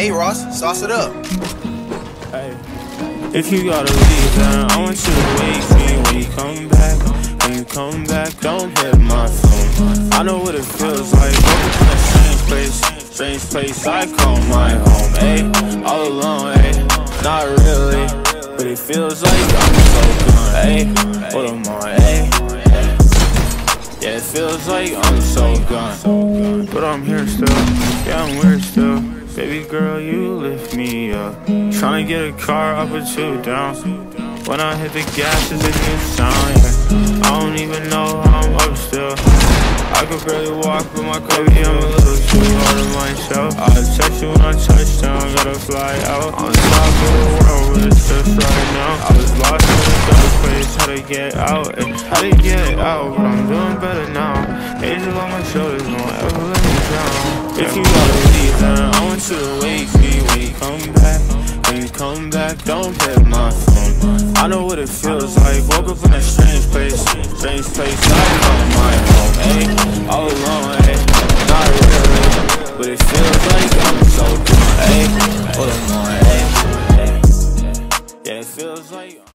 Hey Ross, sauce it up. Hey. If you gotta leave, then I want you to wake me when you come back. When you come back, don't hit my phone. I know what it feels like, woke up in a strange place I call my home. Ayy, all alone, ayy, not really, but it feels like I'm so gone. Ayy, what am I, ayy? Yeah, it feels like I'm so gone, but I'm here still. Yeah, I'm weird still. Baby girl, you lift me up. Tryna get a car, I put you down. When I hit the gas, it's a new sound, yeah. I don't even know how I'm up still. I could barely walk, but my baby, I'm a little too hard on myself. I'll text you when I touch down, gotta fly out. On top of the world, but it's just right now. I was lost in a dark place, how to get out, how to get out, but I'm doing better now. Angel on my shoulders, don't ever let me down. If you gotta leave, then I want you to wake me when you come back. When you come back, don't hit my phone. I know what it feels like, woke up in a strange place